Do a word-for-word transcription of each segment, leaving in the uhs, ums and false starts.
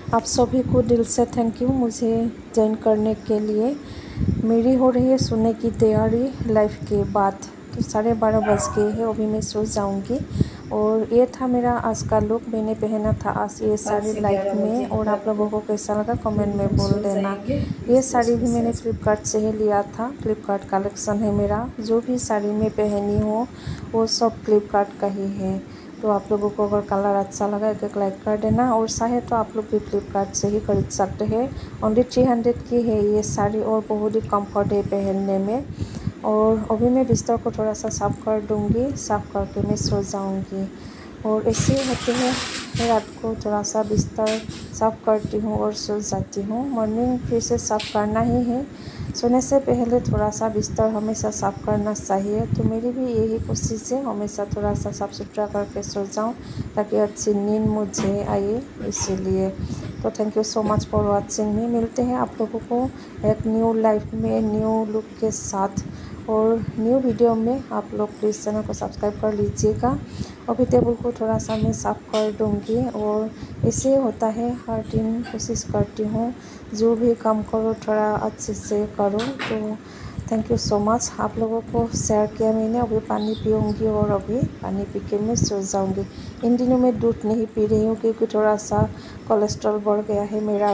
आप सभी को दिल से थैंक यू मुझे ज्वाइन करने के लिए। मेरी हो रही है सोने की तैयारी लाइफ के बाद। तो साढ़े बारह बज गए हैं, अभी मैं सो जाऊंगी। और ये था मेरा आज का लुक। मैंने पहना था आज ये साड़ी लाइफ में, और आप लोगों को कैसा लगा कमेंट में बोल देना। ये साड़ी भी मैंने फ्लिपकार्ट से ही लिया था, फ्लिपकार्ट कलेक्शन है मेरा। जो भी साड़ी मैं पहनी हूँ वो सब फ्लिपकार्ट का ही है। तो आप लोगों को अगर कलर अच्छा लगा एक एक लाइक कर देना, और चाहे तो आप लोग भी फ्लिपकार्ट से ही खरीद सकते हैं। ओनली थ्री हंड्रेड की है ये साड़ी, और बहुत ही कम्फर्ट है पहनने में। और अभी मैं बिस्तर को थोड़ा सा साफ़ कर दूँगी, साफ़ करके मैं सो जाऊँगी। और ऐसे ही होते हैं, मैं रात को थोड़ा सा बिस्तर साफ़ करती हूँ और सो जाती हूँ। मॉर्निंग फिर से साफ़ करना ही है, सोने से पहले थोड़ा सा बिस्तर हमेशा साफ़ करना चाहिए। तो मेरी भी यही कोशिश है, हमेशा थोड़ा सा साफ़ सुथरा करके सो जाऊँ ताकि अच्छी नींद मुझे आए, इसीलिए। तो thank you so much for watching me. मिलते हैं आप लोगों को एक न्यू लाइफ में न्यू लुक के साथ और न्यू वीडियो में। आप लोग प्लीज़ चैनल को सब्सक्राइब कर लीजिएगा। अभी टेबल को थोड़ा सा मैं साफ़ कर दूँगी। और ऐसे होता है, हर दिन कोशिश करती हूँ जो भी काम करो थोड़ा अच्छे से करो। तो थैंक यू सो मच, आप लोगों को शेयर किया मैंने। अभी पानी पीऊँगी और अभी पानी पी के मैं सो जाऊँगी। इन दिनों मैं दूध नहीं पी रही हूँ क्योंकि थोड़ा सा कोलेस्ट्रॉल बढ़ गया है मेरा।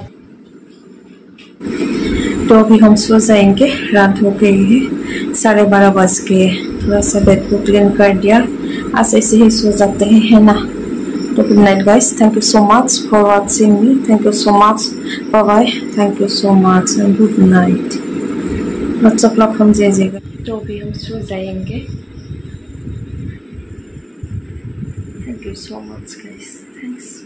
तो अभी हम सो जाएंगे, रात हो गई है, साढ़े बारह बज गए। थोड़ा सा बेड को क्लीन कर दिया, आज ऐसे ही सो जाते हैं, है ना। तो good night guys, thank you so much for watching me, thank you so much, bye bye, thank you so much and good night. बच्चों लोग हम जाइएगा। तो अभी हम सो जाएंगे। Thank you so much guys, thanks.